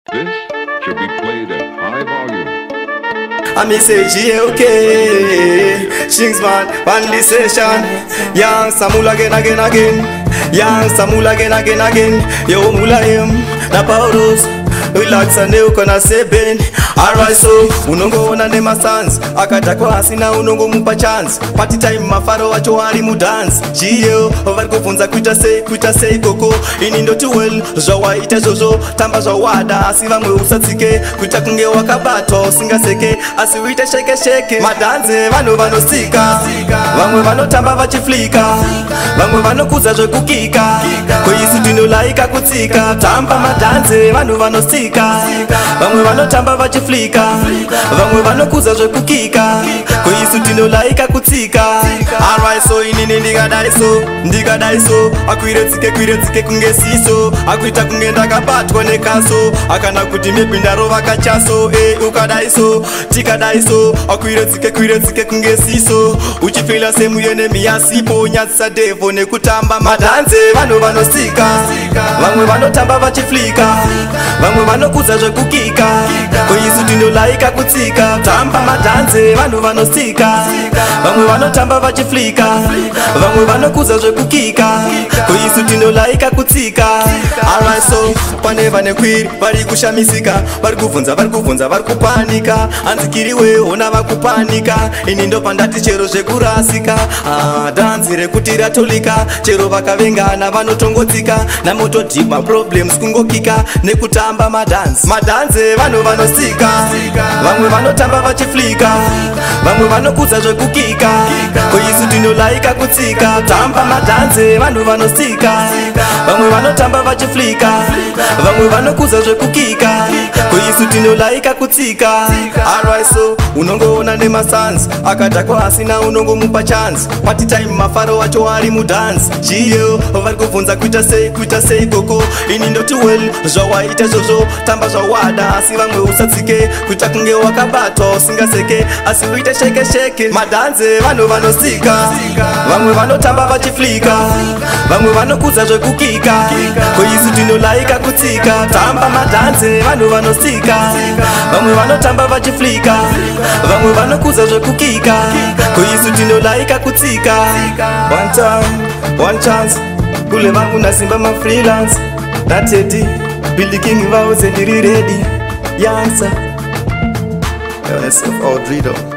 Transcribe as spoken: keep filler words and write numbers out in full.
This should be played at high volume. I me say G okay, Shings man, one session. Young Samula again, again, again. Young Samula again, again, again. Yo mula him, na pauros. Relax and you gonna say Ben. Alright so, unongo ona nema sans. Akata kwa asina unongo mupa chance. Party time mafaro wacho wali mu dance. Gio, ovarko funza kuita say, kuita say koko. Inindo tu well, jawa ite jojo. Tamba jawada, asiva mwe usatike. Kuita kunge wakabato, singa seke. Asiwite shake shake. Madanze, vano vano stika. Vamwe vano tamba vachiflika. Vamwe vano kuza jo kukika. Kwa yisu dino laika kutika. Tamba madanze, vano vano stika. Vamwe vanotamba vachiflika, vamwe vanokuza zvekukika, kuisu tinolaika kutsika. Alright so inini ndikadai so, ndikadai so, akwire tsike kwire tsike kunge siso, akuita kunge ndakabatwa nekaso, akana kuti maybe ndarova kachaso. Eh ukadai so, tikadai so, akwire tsike kwire tsike kunge siso, uchifila semuyene miyasipo, nyatsisa devo nekutamba madanze. Vano vanostika, vamwe vanotamba vachiflika, vamwe vanokuza zvekukika, kuisu tinolaika kutsika. Tamba madanze, vanhu vanostika, vamwe vanotamba vachiflika, vamwe vanokuza zvekukika, kuisu tinolaika kutsika. Alright so, pane vane kwiri vari kushamisika, vari kubvunza vari kubvunza vari kupanika. Anzikiriwe ona vakupanika, ini ndo pandati chero zvekurasika. Ah, dhanzi rekuti ratolika, chero vakavengana vanotongotsika, namotodhima problems kungokika nekutamba madanzi. Madanze vanhu vanostika, vamwe vanotamba vachiflika, vamwe vanokuza zvekukika, kuisu tinolaika kutsika. Tamba madanze, vanhu vanostika, vamwe vanotamba vachiflika, vamwe vanokuza zvekukika, kuisu tinolaika kutsika. Alright so, unongoona nemasans, akadhakwa asina unongomupa chance. Party time mafaro wacho wari mudance. Gio, vari kubvunza kuita sei, kuita sei koko. Ini ndoti well, zvawaita zvozvo, tamba zvawada, asi vamwe usatsike. Kuita kunge wakabatwa usingaseke, asi uite sheke sheke. Madanze, vanhu vanostika, vamwe vanotamba vachiflika, vamwe vanokuza zvekukika, kuisu tinolaika kutsika. Tamba madanze, vanhu vanostika, vamwe vanotamba vachiflika, vamwe vanokuza zvekukika, kuisu tinolaika kutsika. One time, one chance, kule vangu nasimba ma freelance. That's it, Billy King vauze ndiri ready. Yansa, yes of Audrido.